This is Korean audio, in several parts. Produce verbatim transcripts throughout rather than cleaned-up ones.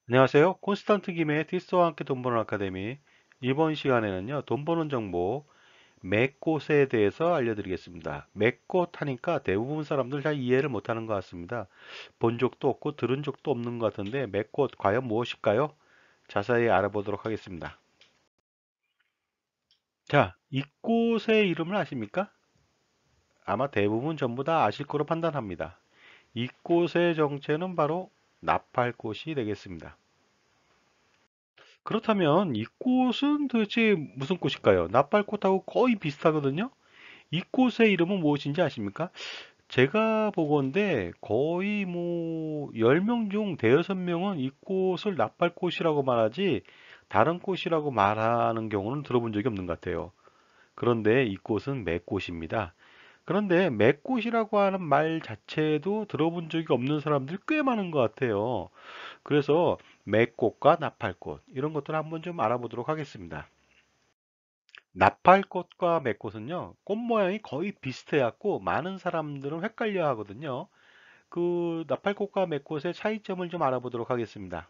안녕하세요. 콘스탄트 김의 티스와 함께 돈 버는 아카데미. 이번 시간에는요, 돈 버는 정보, 맥꽃에 대해서 알려드리겠습니다. 맥꽃 하니까 대부분 사람들 잘 이해를 못하는 것 같습니다. 본 적도 없고 들은 적도 없는 것 같은데, 맥꽃 과연 무엇일까요? 자세히 알아보도록 하겠습니다. 자, 이 꽃의 이름을 아십니까? 아마 대부분 전부 다 아실 거로 판단합니다. 이 꽃의 정체는 바로 나팔꽃이 되겠습니다. 그렇다면 이 꽃은 도대체 무슨 꽃일까요? 나팔꽃하고 거의 비슷하거든요. 이 꽃의 이름은 무엇인지 아십니까? 제가 보건대 거의 뭐 열 명 중 대여섯 명은 이 꽃을 나팔꽃이라고 말하지 다른 꽃이라고 말하는 경우는 들어본 적이 없는 것 같아요. 그런데 이 꽃은 매꽃입니다. 그런데 매꽃이라고 하는 말 자체도 들어본 적이 없는 사람들이 꽤 많은 것 같아요. 그래서 매꽃과 나팔꽃 이런 것들을 한번 좀 알아보도록 하겠습니다. 나팔꽃과 매꽃은요, 꽃 모양이 거의 비슷해갖고 많은 사람들은 헷갈려 하거든요. 그 나팔꽃과 매꽃의 차이점을 좀 알아보도록 하겠습니다.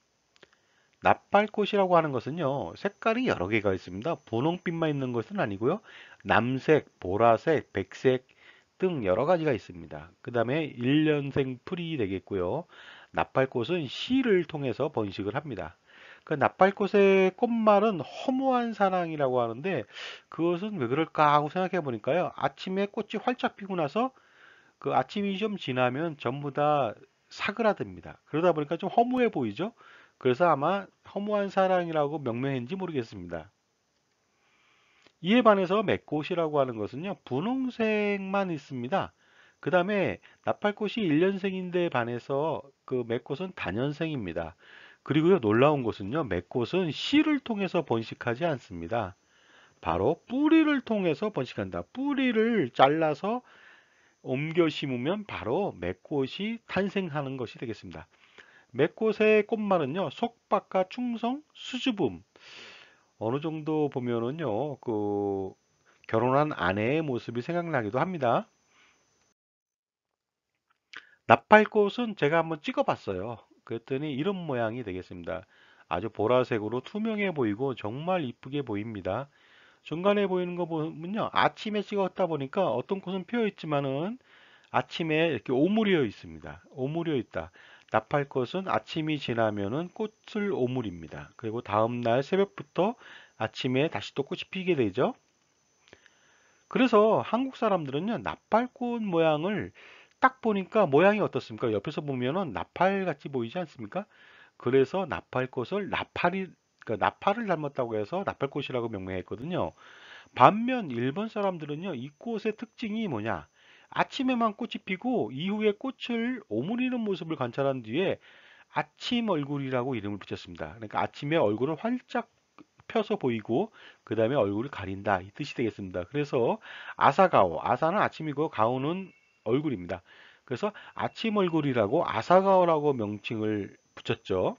나팔꽃이라고 하는 것은요, 색깔이 여러 개가 있습니다. 분홍빛만 있는 것은 아니고요. 남색, 보라색, 백색 등 여러 가지가 있습니다. 그 다음에 일년생 풀이 되겠고요. 나팔꽃은 씨를 통해서 번식을 합니다. 그 나팔꽃의 꽃말은 허무한 사랑이라고 하는데 그것은 왜 그럴까 하고 생각해 보니까요. 아침에 꽃이 활짝 피고 나서 그 아침이 좀 지나면 전부 다 사그라듭니다. 그러다 보니까 좀 허무해 보이죠? 그래서 아마 허무한 사랑이라고 명명했는지 모르겠습니다. 이에 반해서 맥꽃이라고 하는 것은요, 분홍색만 있습니다. 그 다음에 나팔꽃이 일년생인데 반해서 그 맥꽃은 단연생입니다. 그리고요, 놀라운 것은요, 맥꽃은 씨를 통해서 번식하지 않습니다. 바로 뿌리를 통해서 번식한다. 뿌리를 잘라서 옮겨 심으면 바로 맥꽃이 탄생하는 것이 되겠습니다. 맥꽃의 꽃말은요, 속박과 충성, 수줍음. 어느 정도 보면은요, 그 결혼한 아내의 모습이 생각나기도 합니다. 나팔꽃은 제가 한번 찍어봤어요. 그랬더니 이런 모양이 되겠습니다. 아주 보라색으로 투명해 보이고 정말 이쁘게 보입니다. 중간에 보이는 거 보면요, 아침에 찍었다 보니까 어떤 꽃은 피어 있지만은 아침에 이렇게 오므려 있습니다. 오므려 있다. 나팔꽃은 아침이 지나면은 꽃을 오므립니다. 그리고 다음날 새벽부터 아침에 다시 또 꽃이 피게 되죠. 그래서 한국 사람들은요, 나팔꽃 모양을 딱 보니까 모양이 어떻습니까? 옆에서 보면은 나팔 같이 보이지 않습니까? 그래서 나팔꽃을 나팔이, 그러니까 나팔을 닮았다고 해서 나팔꽃이라고 명명했거든요. 반면 일본 사람들은요, 이 꽃의 특징이 뭐냐? 아침에만 꽃이 피고 이후에 꽃을 오므리는 모습을 관찰한 뒤에 아침 얼굴이라고 이름을 붙였습니다. 그러니까 아침에 얼굴을 활짝 펴서 보이고 그 다음에 얼굴을 가린다 이 뜻이 되겠습니다. 그래서 아사가오, 아사는 아침이고 가오는 얼굴입니다. 그래서 아침 얼굴이라고 아사가오라고 명칭을 붙였죠.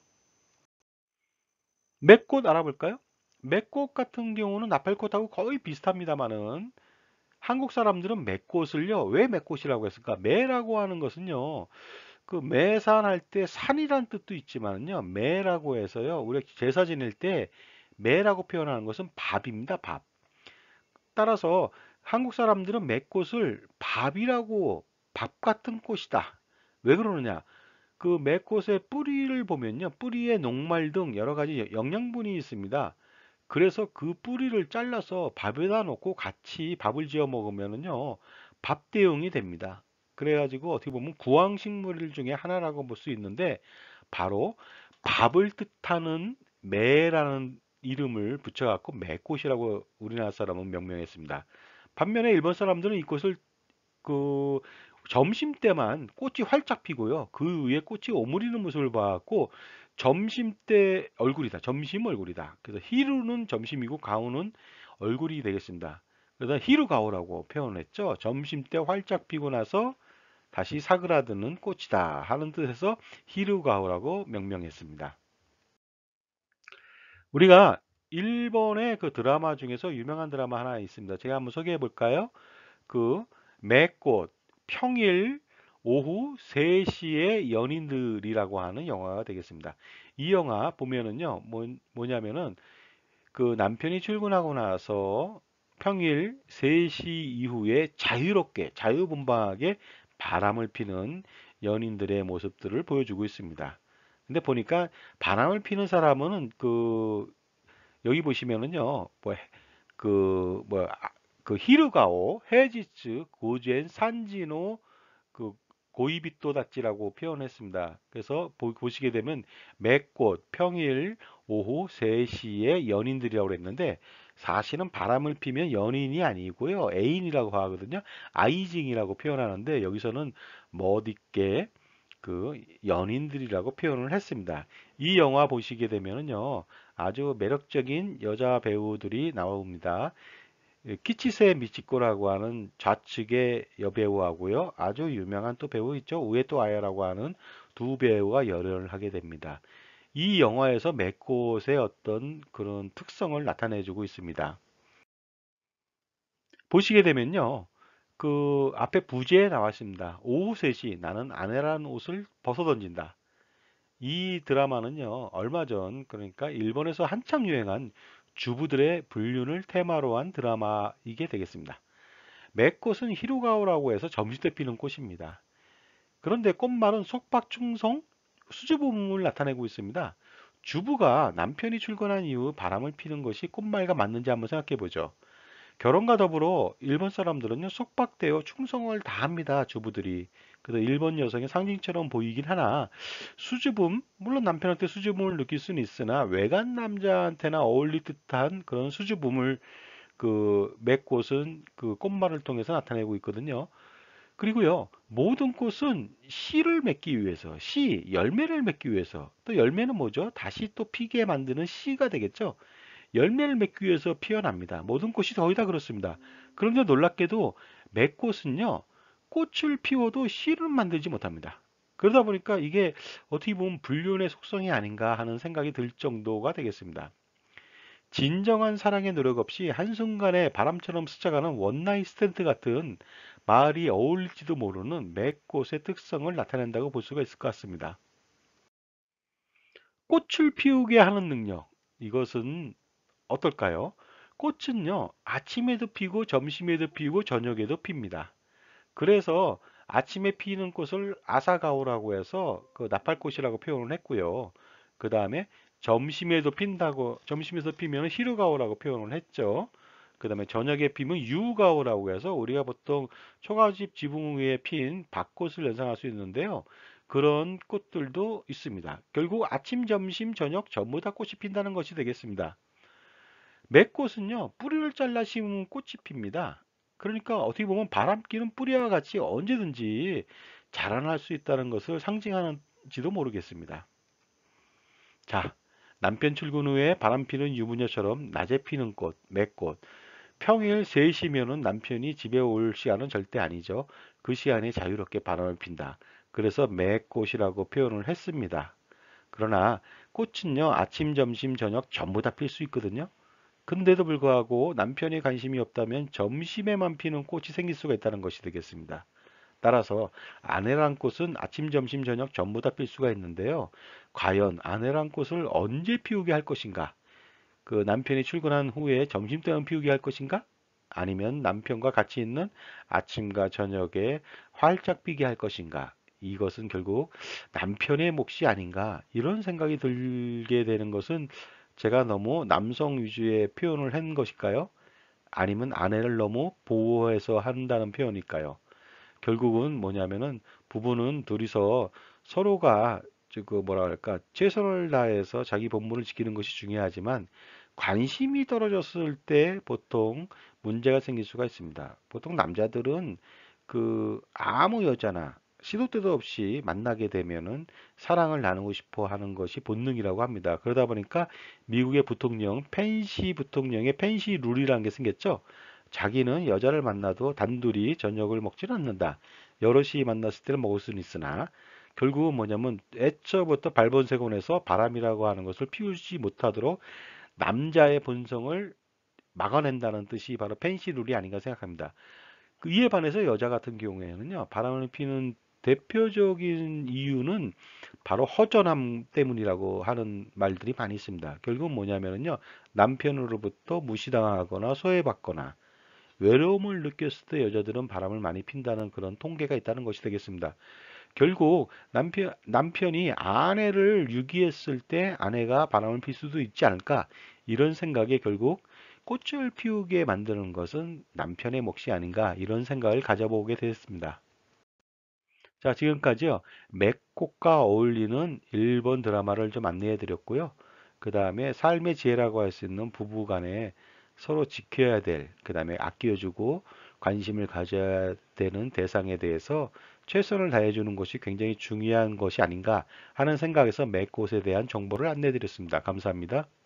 맥꽃 알아볼까요? 맥꽃 같은 경우는 나팔꽃하고 거의 비슷합니다만은 한국 사람들은 맥꽃을요, 왜 맥꽃이라고 했을까? 매라고 하는 것은요, 그 매산할 때 산이란 뜻도 있지만요, 매라고 해서요, 우리가 제사 지낼 때 매라고 표현하는 것은 밥입니다, 밥. 따라서 한국 사람들은 맥꽃을 밥이라고 밥 같은 꽃이다. 왜 그러느냐? 그 맥꽃의 뿌리를 보면요, 뿌리에 녹말 등 여러 가지 영양분이 있습니다. 그래서 그 뿌리를 잘라서 밥에다 넣고 같이 밥을 지어 먹으면은요, 밥 대용이 됩니다. 그래가지고 어떻게 보면 구황식물 중에 하나라고 볼 수 있는데, 바로 밥을 뜻하는 매라는 이름을 붙여갖고 매꽃이라고 우리나라 사람은 명명했습니다. 반면에 일본 사람들은 이것을 그 점심 때만 꽃이 활짝 피고요. 그 위에 꽃이 오므리는 모습을 봐갖고 점심 때 얼굴이다. 점심 얼굴이다. 그래서 히루는 점심이고 가오는 얼굴이 되겠습니다. 그래서 히루가오라고 표현했죠. 점심 때 활짝 피고 나서 다시 사그라드는 꽃이다 하는 뜻에서 히루가오라고 명명했습니다. 우리가 일본의 그 드라마 중에서 유명한 드라마 하나 있습니다. 제가 한번 소개해 볼까요? 그 매꽃, 평일, 오후 세 시에 연인들이라고 하는 영화가 되겠습니다. 이 영화 보면은요, 뭐, 뭐냐면은 그 남편이 출근하고 나서 평일 세 시 이후에 자유롭게, 자유분방하게 바람을 피는 연인들의 모습들을 보여주고 있습니다. 근데 보니까 바람을 피는 사람은 그 여기 보시면은요, 뭐, 그, 뭐, 아, 그 히르가오, 헤지츠, 고젠, 산지노, 그 고이비토다찌라고 표현했습니다. 그래서 보, 보시게 되면 맥꽃, 평일 오후 세 시에 연인들이라고 그랬는데 사실은 바람을 피면 연인이 아니고요. 애인이라고 하거든요. 아이징이라고 표현하는데 여기서는 멋있게 그 연인들이라고 표현을 했습니다. 이 영화 보시게 되면은요. 아주 매력적인 여자 배우들이 나옵니다. 키치세 미치코라고 하는 좌측의 여배우하고요. 아주 유명한 또 배우 있죠. 우에토 아야라고 하는 두 배우가 열연을 하게 됩니다. 이 영화에서 맥꽃의 어떤 그런 특성을 나타내주고 있습니다. 보시게 되면요. 그 앞에 부제에 나왔습니다. 오후 세 시 나는 아내라는 옷을 벗어던진다. 이 드라마는요, 얼마 전, 그러니까 일본에서 한참 유행한 주부들의 불륜을 테마로 한 드라마이게 되겠습니다. 맥꽃은 히로가오라고 해서 점심때 피는 꽃입니다. 그런데 꽃말은 속박, 충성, 수줍음을 나타내고 있습니다. 주부가 남편이 출근한 이후 바람을 피는 것이 꽃말과 맞는지 한번 생각해 보죠. 결혼과 더불어 일본 사람들은요, 속박되어 충성을 다합니다, 주부들이. 그래서 일본 여성의 상징처럼 보이긴 하나, 수줍음, 물론 남편한테 수줍음을 느낄 수는 있으나, 외간 남자한테나 어울릴 듯한 그런 수줍음을 그 맥꽃은 그 꽃말을 통해서 나타내고 있거든요. 그리고요, 모든 꽃은 씨를 맺기 위해서, 씨, 열매를 맺기 위해서, 또 열매는 뭐죠? 다시 또 피게 만드는 씨가 되겠죠? 열매를 맺기 위해서 피어납니다. 모든 꽃이 거의 다 그렇습니다. 그런데 놀랍게도 맥꽃은요, 꽃을 피워도 씨를 만들지 못합니다. 그러다 보니까 이게 어떻게 보면 불륜의 속성이 아닌가 하는 생각이 들 정도가 되겠습니다. 진정한 사랑의 노력 없이 한순간에 바람처럼 스쳐가는 원나잇 스탠드 같은 말이 어울릴지도 모르는 맥꽃의 특성을 나타낸다고 볼 수가 있을 것 같습니다. 꽃을 피우게 하는 능력. 이것은 어떨까요? 꽃은요, 아침에도 피고, 점심에도 피고, 저녁에도 핍니다. 그래서 아침에 피는 꽃을 아사가오라고 해서 그 나팔꽃이라고 표현을 했고요. 그 다음에 점심에도 핀다고, 점심에서 피면 히르가오라고 표현을 했죠. 그 다음에 저녁에 피면 유가오라고 해서 우리가 보통 초가집 지붕 위에 핀 밭꽃을 연상할 수 있는데요. 그런 꽃들도 있습니다. 결국 아침, 점심, 저녁 전부 다 꽃이 핀다는 것이 되겠습니다. 맥꽃은요, 뿌리를 잘라 심으면 꽃이 핍니다. 그러니까 어떻게 보면 바람기는 뿌리와 같이 언제든지 자라날 수 있다는 것을 상징하는지도 모르겠습니다. 자, 남편 출근 후에 바람 피는 유부녀처럼 낮에 피는 꽃, 맥꽃. 평일 세 시면은 남편이 집에 올 시간은 절대 아니죠. 그 시간에 자유롭게 바람을 핀다. 그래서 맥꽃이라고 표현을 했습니다. 그러나 꽃은요, 아침, 점심, 저녁 전부 다 필 수 있거든요. 근데도 불구하고 남편이 관심이 없다면 점심에만 피는 꽃이 생길 수가 있다는 것이 되겠습니다. 따라서 아내란 꽃은 아침, 점심, 저녁 전부 다 필 수가 있는데요. 과연 아내란 꽃을 언제 피우게 할 것인가? 그 남편이 출근한 후에 점심때만 피우게 할 것인가? 아니면 남편과 같이 있는 아침과 저녁에 활짝 피게 할 것인가? 이것은 결국 남편의 몫이 아닌가? 이런 생각이 들게 되는 것은 제가 너무 남성 위주의 표현을 한 것일까요? 아니면 아내를 너무 보호해서 한다는 표현일까요? 결국은 뭐냐면은 부부는 둘이서 서로가 그 뭐라 그럴까 최선을 다해서 자기 본분을 지키는 것이 중요하지만 관심이 떨어졌을 때 보통 문제가 생길 수가 있습니다. 보통 남자들은 그 아무 여자나 시도 때도 없이 만나게 되면은 사랑을 나누고 싶어 하는 것이 본능이라고 합니다. 그러다 보니까 미국의 부통령, 펜시 부통령의 펜시 룰이라는 게 생겼죠. 자기는 여자를 만나도 단둘이 저녁을 먹지는 않는다. 여럿이 만났을 때는 먹을 수는 있으나 결국은 뭐냐면 애초부터 발본색원에서 바람이라고 하는 것을 피우지 못하도록 남자의 본성을 막아낸다는 뜻이 바로 펜시 룰이 아닌가 생각합니다. 그 이에 반해서 여자 같은 경우에는요, 바람을 피는 대표적인 이유는 바로 허전함 때문이라고 하는 말들이 많이 있습니다. 결국 뭐냐면요. 남편으로부터 무시당하거나 소외받거나 외로움을 느꼈을 때 여자들은 바람을 많이 핀다는 그런 통계가 있다는 것이 되겠습니다. 결국 남편, 남편이 아내를 유기했을 때 아내가 바람을 필 수도 있지 않을까 이런 생각에 결국 꽃을 피우게 만드는 것은 남편의 몫이 아닌가 이런 생각을 가져보게 됐습니다. 자, 지금까지요. 맥곡과 어울리는 일본 드라마를 좀 안내해 드렸고요. 그 다음에 삶의 지혜라고 할 수 있는 부부 간에 서로 지켜야 될, 그 다음에 아껴주고 관심을 가져야 되는 대상에 대해서 최선을 다해 주는 것이 굉장히 중요한 것이 아닌가 하는 생각에서 맥곳에 대한 정보를 안내 드렸습니다. 감사합니다.